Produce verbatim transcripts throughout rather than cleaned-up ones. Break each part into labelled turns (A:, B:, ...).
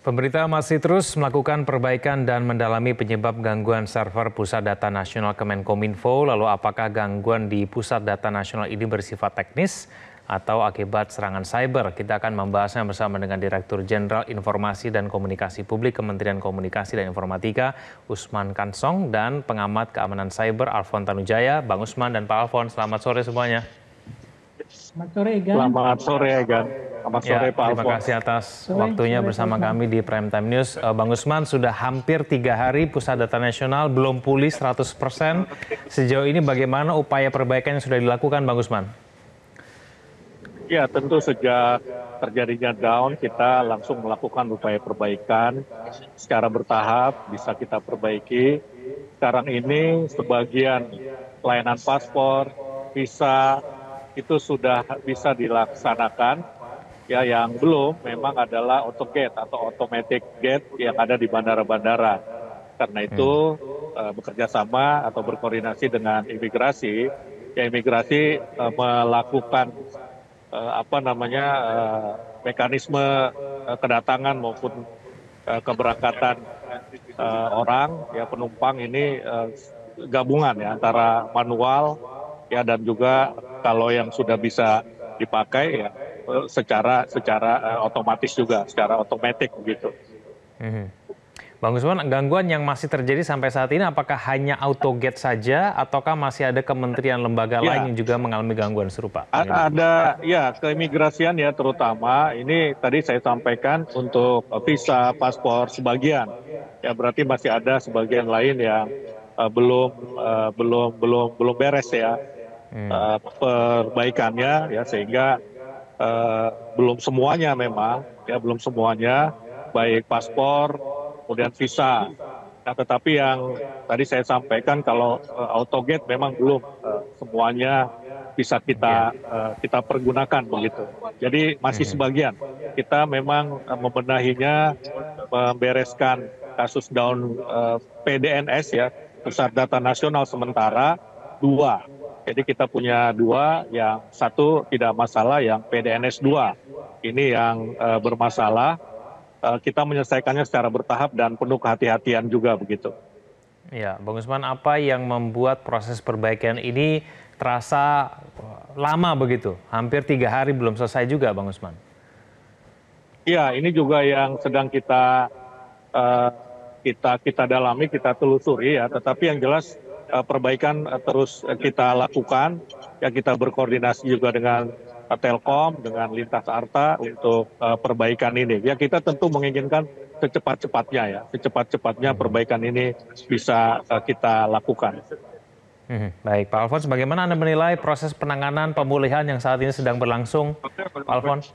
A: Pemerintah masih terus melakukan perbaikan dan mendalami penyebab gangguan server Pusat Data Nasional Kemenkominfo. Lalu apakah gangguan di Pusat Data Nasional ini bersifat teknis atau akibat serangan cyber? Kita akan membahasnya bersama dengan Direktur Jenderal Informasi dan Komunikasi Publik Kementerian Komunikasi dan Informatika, Usman Kansong, dan pengamat keamanan cyber Alfon Tanujaya. Bang Usman dan Pak Alfon, selamat sore semuanya.
B: Selamat sore, Egan.
C: Selamat sore, Egan. Selamat sore,
A: Ya,
C: Pak
A: terima
C: Alfon.
A: kasih atas
B: Sore,
A: waktunya
B: sore,
A: bersama
B: Pak
A: kami di Prime Time News. Uh, Bang Usman, sudah hampir tiga hari Pusat Data Nasional belum pulih seratus persen. Sejauh ini bagaimana upaya perbaikan yang sudah dilakukan, Bang Usman?
C: Ya, tentu sejak terjadinya down, kita langsung melakukan upaya perbaikan secara bertahap, bisa kita perbaiki. Sekarang ini sebagian pelayanan paspor, visa, itu sudah bisa dilaksanakan. Ya, yang belum memang adalah autogate atau automatic gate yang ada di bandara-bandara. Karena itu hmm. uh, bekerja sama atau berkoordinasi dengan imigrasi, ya imigrasi uh, melakukan uh, apa namanya uh, mekanisme uh, kedatangan maupun uh, keberangkatan uh, orang, ya penumpang ini uh, gabungan ya antara manual ya dan juga kalau yang sudah bisa dipakai ya secara secara uh, otomatis juga, secara otomatis begitu.
A: Hmm. Bang Usman, gangguan yang masih terjadi sampai saat ini apakah hanya autogate saja ataukah masih ada kementerian lembaga ya. lain yang juga mengalami gangguan serupa?
C: A ada ya keimigrasian ya terutama ini tadi saya sampaikan untuk visa, paspor sebagian. Ya berarti masih ada sebagian lain yang uh, belum uh, belum belum belum beres ya hmm. uh, perbaikannya ya sehingga Uh, belum semuanya memang, ya belum semuanya, baik paspor, kemudian visa. Nah, tetapi yang tadi saya sampaikan kalau uh, autogate memang belum uh, semuanya bisa kita uh, kita pergunakan begitu. Jadi masih sebagian. Kita memang uh, membenahinya, membereskan kasus down uh, P D N S ya, Pusat Data Nasional sementara dua. Jadi kita punya dua, yang satu tidak masalah, yang P D N S dua. Ini yang uh, bermasalah, uh, kita menyelesaikannya secara bertahap dan penuh kehati-hatian juga begitu.
A: Ya, Bang Usman, apa yang membuat proses perbaikan ini terasa lama begitu? Hampir tiga hari belum selesai juga, Bang Usman.
C: Ya, ini juga yang sedang kita uh, kita kita dalami, kita telusuri ya. Tetapi yang jelas perbaikan terus kita lakukan, ya kita berkoordinasi juga dengan Telkom, dengan Lintas Arta untuk uh, perbaikan ini. Ya kita tentu menginginkan secepat-cepatnya ya, secepat-cepatnya perbaikan ini bisa uh, kita lakukan.
A: Hmm, baik, Pak Alfons, bagaimana Anda menilai proses penanganan pemulihan yang saat ini sedang berlangsung, Pak Alfons?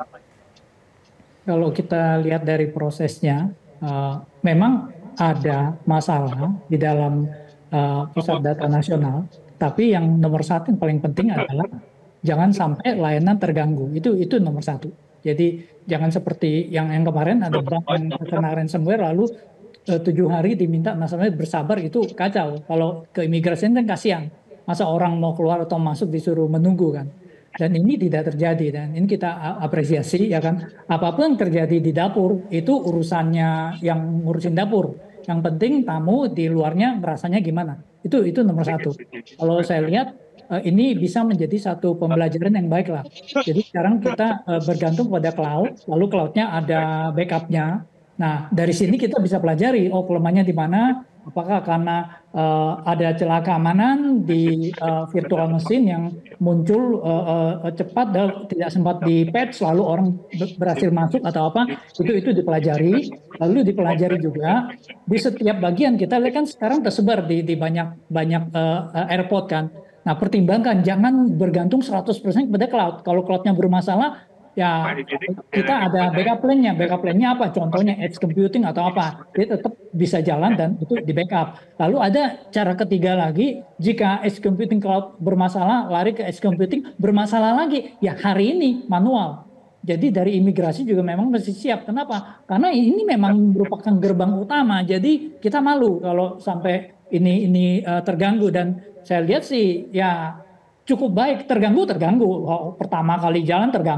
B: Kalau kita lihat dari prosesnya, uh, memang ada masalah di dalam Uh, Pusat Data Nasional, tapi yang nomor satu yang paling penting adalah jangan sampai layanan terganggu. Itu itu nomor satu. Jadi jangan seperti yang yang kemarin ada bank yang terkena ransomware lalu uh, tujuh hari diminta nasabahnya bersabar, itu kacau. Kalau ke imigrasi kan kasihan, masa orang mau keluar atau masuk disuruh menunggu kan. Dan ini tidak terjadi dan ini kita apresiasi ya kan. Apapun yang terjadi di dapur itu urusannya yang ngurusin dapur. Yang penting tamu di luarnya rasanya gimana. Itu itu nomor satu. Kalau saya lihat ini bisa menjadi satu pembelajaran yang baik lah. Jadi sekarang kita bergantung pada cloud, lalu cloudnya ada backupnya. Nah dari sini kita bisa pelajari oh kelemahannya di mana. Apakah karena uh, ada celah keamanan di uh, virtual machine yang muncul uh, uh, cepat dan tidak sempat di patch lalu orang berhasil masuk atau apa, itu itu dipelajari. Lalu dipelajari juga di setiap bagian kita lihat kan sekarang tersebar di, di banyak banyak uh, airport kan. Nah pertimbangkan jangan bergantung seratus persen kepada cloud. Kalau cloudnya bermasalah, ya kita ada backup plan-nya. Backup plan-nya apa? Contohnya edge computing atau apa. Dia tetap bisa jalan dan itu di backup. Lalu ada cara ketiga lagi, jika edge computing cloud bermasalah, lari ke edge computing bermasalah lagi. Ya hari ini manual. Jadi dari imigrasi juga memang mesti siap. Kenapa? Karena ini memang merupakan gerbang utama. Jadi kita malu kalau sampai ini ini uh, terganggu. Dan saya lihat sih ya cukup baik. Terganggu terganggu. Oh, pertama kali jalan terganggu.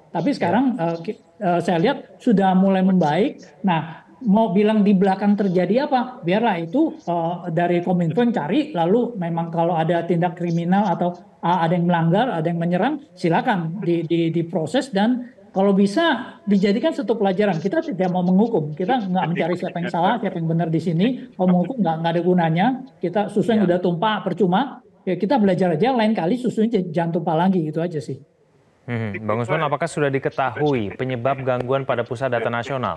B: Tapi sekarang uh, uh, saya lihat sudah mulai membaik. Nah, mau bilang di belakang terjadi apa? Biarlah itu uh, dari Kominfo yang cari. Lalu memang kalau ada tindak kriminal atau uh, ada yang melanggar, ada yang menyerang, silakan di, di, diproses dan kalau bisa dijadikan satu pelajaran. Kita tidak mau menghukum. Kita nggak mencari siapa yang salah, siapa yang benar di sini. Kalau menghukum nggak nggak ada gunanya. Kita susu yang udah tumpah percuma. Ya kita belajar aja. Lain kali susunya jangan tumpah lagi gitu aja sih.
A: Hmm, Bang Usman, apakah sudah diketahui penyebab gangguan pada pusat data nasional?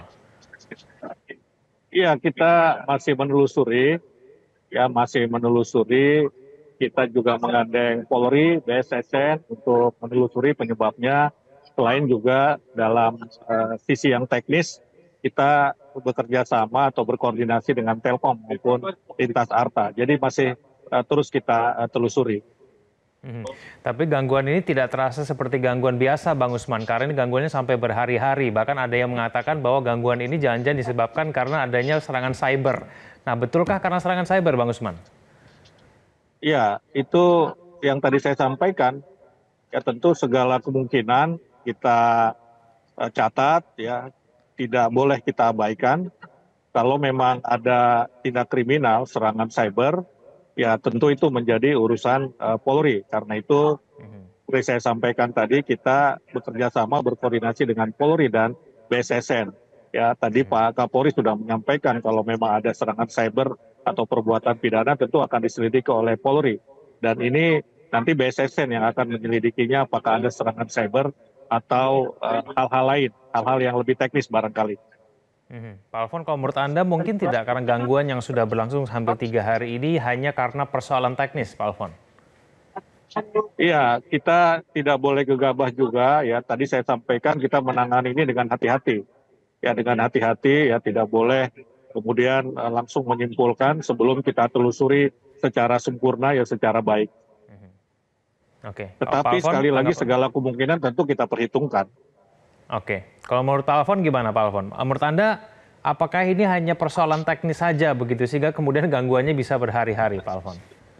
C: Iya, kita masih menelusuri, ya masih menelusuri. Kita juga menggandeng Polri, B S S N untuk menelusuri penyebabnya. Selain juga dalam uh, sisi yang teknis, kita bekerja sama atau berkoordinasi dengan Telkom maupun Lintas Arta. Jadi masih uh, terus kita uh, telusuri.
A: Hmm. Tapi gangguan ini tidak terasa seperti gangguan biasa, Bang Usman, karena ini gangguannya sampai berhari-hari. Bahkan ada yang mengatakan bahwa gangguan ini jangan-jangan disebabkan karena adanya serangan cyber. Nah, betulkah karena serangan cyber, Bang Usman?
C: Iya, itu yang tadi saya sampaikan. Ya tentu segala kemungkinan kita uh, catat, ya tidak boleh kita abaikan. Kalau memang ada tindak kriminal, serangan cyber, ya tentu itu menjadi urusan uh, Polri. Karena itu, seperti saya sampaikan tadi, kita bekerja sama berkoordinasi dengan Polri dan B S S N. Ya, tadi Pak Kapolri sudah menyampaikan kalau memang ada serangan cyber atau perbuatan pidana tentu akan diselidiki oleh Polri. Dan ini nanti B S S N yang akan menyelidikinya apakah ada serangan cyber atau hal-hal uh, lain, hal-hal yang lebih teknis barangkali.
A: Hmm. Pak Alfon, kalau menurut Anda mungkin tidak karena gangguan yang sudah berlangsung hampir tiga hari ini hanya karena persoalan teknis, Pak Alfon?
C: Iya, kita tidak boleh gegabah juga ya. Tadi saya sampaikan kita menangani ini dengan hati-hati. Ya dengan hati-hati ya tidak boleh kemudian uh, langsung menyimpulkan sebelum kita telusuri secara sempurna ya secara baik.
A: Hmm. Oke.
C: Tetapi
A: Alfon,
C: sekali lagi
A: tanggapan?
C: segala kemungkinan tentu kita perhitungkan.
A: Oke, kalau menurut Pak Alfon gimana Pak Alfon? Menurut Anda apakah ini hanya persoalan teknis saja begitu sehingga kemudian gangguannya bisa berhari-hari, Pak Alfon?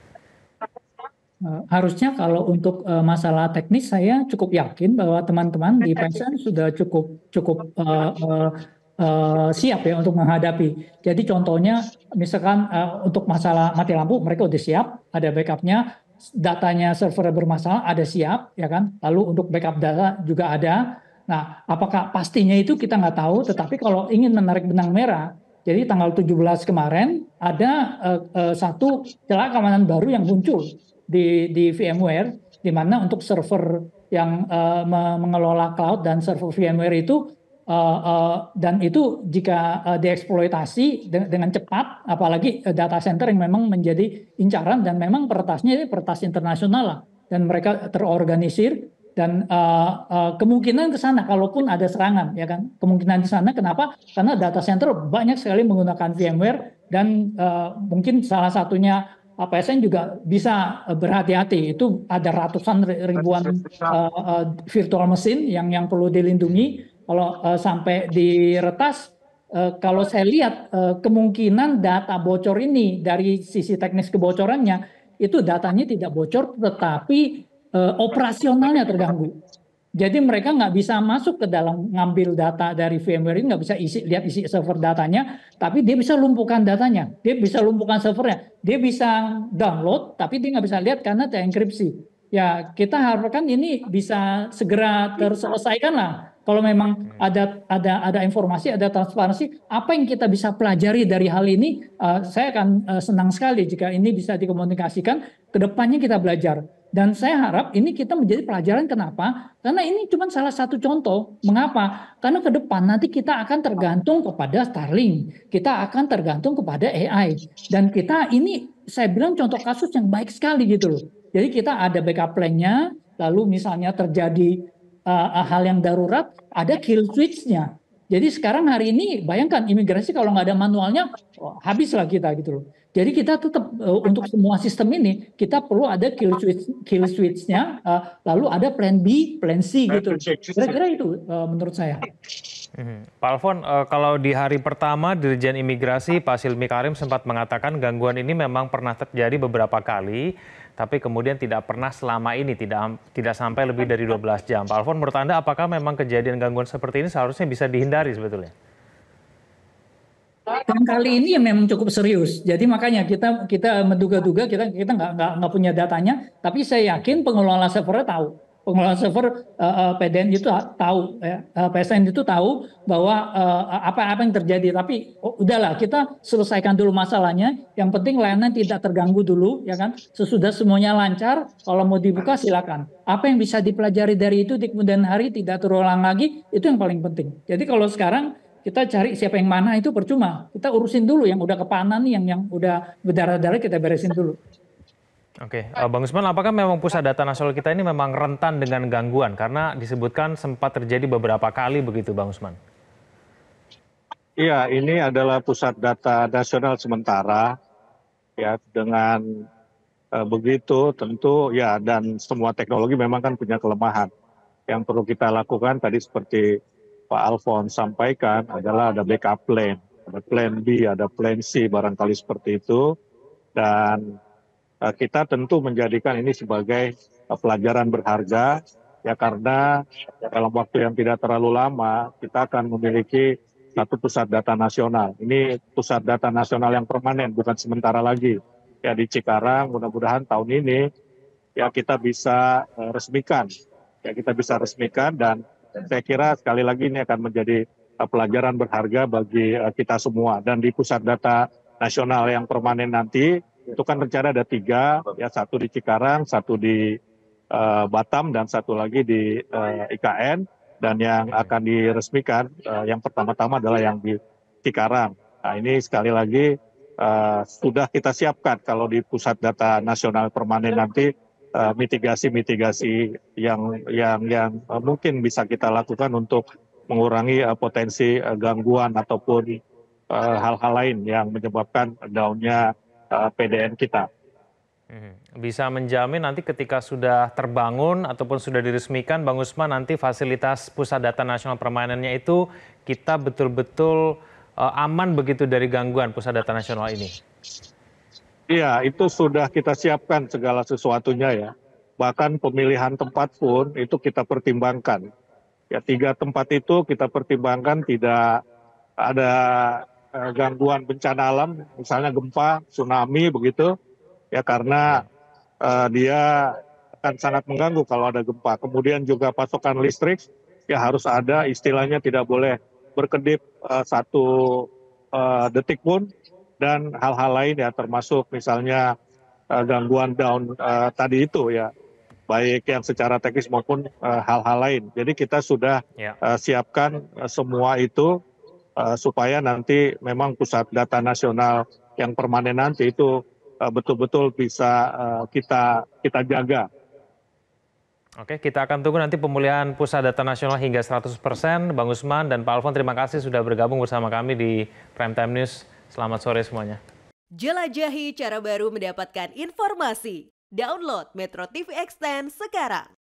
B: Uh, harusnya kalau untuk uh, masalah teknis saya cukup yakin bahwa teman-teman di P S N sudah cukup cukup uh, uh, uh, siap ya untuk menghadapi. Jadi contohnya misalkan uh, untuk masalah mati lampu mereka udah siap, ada backupnya, datanya server bermasalah ada siap, ya kan? Lalu untuk backup data juga ada. Nah, apakah pastinya itu kita nggak tahu, tetapi kalau ingin menarik benang merah, jadi tanggal tujuh belas kemarin ada uh, uh, satu celah keamanan baru yang muncul di, di VMware, di mana untuk server yang uh, mengelola cloud dan server VMware itu, uh, uh, dan itu jika uh, dieksploitasi de dengan cepat, apalagi uh, data center yang memang menjadi incaran dan memang peretasnya ini peretas internasional lah, dan mereka terorganisir. Dan uh, uh, kemungkinan ke sana kalaupun ada serangan ya kan kemungkinan di sana kenapa karena data center banyak sekali menggunakan VMware dan uh, mungkin salah satunya P S N juga bisa uh, berhati-hati itu ada ratusan ribuan uh, uh, virtual machine yang yang perlu dilindungi kalau uh, sampai diretas uh, kalau saya lihat uh, kemungkinan data bocor ini dari sisi teknis kebocorannya itu datanya tidak bocor tetapi Uh, operasionalnya terganggu. Jadi mereka nggak bisa masuk ke dalam ngambil data dari VMware ini, nggak bisa isi, lihat isi server datanya, tapi dia bisa lumpuhkan datanya, dia bisa lumpuhkan servernya, dia bisa download, tapi dia nggak bisa lihat karena terenkripsi. Ya kita harapkan ini bisa segera terselesaikan lah. Kalau memang ada ada ada informasi, ada transparansi, apa yang kita bisa pelajari dari hal ini, uh, saya akan uh, senang sekali jika ini bisa dikomunikasikan. Kedepannya kita belajar. Dan saya harap ini kita menjadi pelajaran kenapa? Karena ini cuma salah satu contoh. Mengapa? Karena ke depan nanti kita akan tergantung kepada Starlink. Kita akan tergantung kepada A I. Dan kita ini saya bilang contoh kasus yang baik sekali gitu loh. Jadi kita ada backup plan-nya, lalu misalnya terjadi uh, hal yang darurat, ada kill switch-nya. Jadi sekarang hari ini bayangkan imigrasi kalau nggak ada manualnya, oh, habislah kita gitu loh. Jadi kita tetap uh, untuk semua sistem ini kita perlu ada kill switch kill switch-nya, uh, lalu ada plan B, plan C gitu. Kira-kira itu uh, menurut saya.
A: Mhm. Pak Alfon, eh, kalau di hari pertama Dirjen Imigrasi Pak Silmi Karim sempat mengatakan gangguan ini memang pernah terjadi beberapa kali, tapi kemudian tidak pernah selama ini, tidak tidak sampai lebih dari dua belas jam. Pak Alfon, menurut Anda apakah memang kejadian gangguan seperti ini seharusnya bisa dihindari sebetulnya?
B: Dan kali ini ya memang cukup serius. Jadi makanya kita kita menduga-duga, kita kita nggak nggak nggak punya datanya, tapi saya yakin pengelola servernya tahu. Pengelola server uh, uh, P D N itu tahu, ya, uh, P S N itu tahu bahwa uh, apa apa yang terjadi. Tapi oh, udahlah, kita selesaikan dulu masalahnya. Yang penting layanan tidak terganggu dulu, ya kan? Sesudah semuanya lancar, kalau mau dibuka silakan. Apa yang bisa dipelajari dari itu di kemudian hari tidak terulang lagi, itu yang paling penting. Jadi kalau sekarang kita cari siapa yang mana itu percuma. Kita urusin dulu yang udah kepanan, yang yang udah berdarah-darah kita beresin dulu.
A: Oke, uh, Bang Usman, apakah memang pusat data nasional kita ini memang rentan dengan gangguan? Karena disebutkan sempat terjadi beberapa kali begitu, Bang Usman.
C: Iya, ini adalah pusat data nasional sementara, ya dengan uh, begitu tentu ya, dan semua teknologi memang kan punya kelemahan. Yang perlu kita lakukan tadi seperti Pak Alfon sampaikan adalah ada backup plan, ada plan B, ada plan C, barangkali seperti itu. Dan uh, kita tentu menjadikan ini sebagai uh, pelajaran berharga, ya karena dalam waktu yang tidak terlalu lama kita akan memiliki satu pusat data nasional. Ini pusat data nasional yang permanen, bukan sementara lagi. Ya di Cikarang, mudah-mudahan tahun ini ya kita bisa uh, resmikan, ya kita bisa resmikan, dan saya kira sekali lagi ini akan menjadi uh, pelajaran berharga bagi uh, kita semua. Dan di pusat data nasional yang permanen nanti itu kan rencana ada tiga, ya satu di Cikarang, satu di uh, Batam, dan satu lagi di uh, I K N. Dan yang akan diresmikan uh, yang pertama-tama adalah yang di Cikarang. Nah ini sekali lagi uh, sudah kita siapkan kalau di pusat data nasional permanen nanti mitigasi-mitigasi uh, yang yang yang uh, mungkin bisa kita lakukan untuk mengurangi uh, potensi uh, gangguan ataupun hal-hal uh, lain yang menyebabkan down-nya uh, P D N kita.
A: Bisa menjamin nanti ketika sudah terbangun ataupun sudah diresmikan, Bang Usman, nanti fasilitas pusat data nasional permanennya itu kita betul-betul uh, aman begitu dari gangguan pusat data nasional ini?
C: Iya, itu sudah kita siapkan segala sesuatunya ya. Bahkan pemilihan tempat pun itu kita pertimbangkan. Ya, tiga tempat itu kita pertimbangkan tidak ada eh, gangguan bencana alam, misalnya gempa, tsunami begitu. Ya karena uh, dia akan sangat mengganggu kalau ada gempa. Kemudian juga pasokan listrik ya harus ada, istilahnya tidak boleh berkedip uh, satu uh, detik pun, dan hal-hal lain ya termasuk misalnya uh, gangguan down uh, tadi itu ya, baik yang secara teknis maupun hal-hal uh, lain. Jadi kita sudah ya. uh, siapkan uh, semua itu uh, supaya nanti memang pusat data nasional yang permanen nanti itu betul-betul bisa uh, kita kita jaga.
A: Oke, kita akan tunggu nanti pemulihan pusat data nasional hingga seratus persen. Bang Usman dan Pak Alfon, terima kasih sudah bergabung bersama kami di Prime Time News. Selamat sore semuanya.
D: Jelajahi cara baru mendapatkan informasi. Download Metro T V Extend sekarang.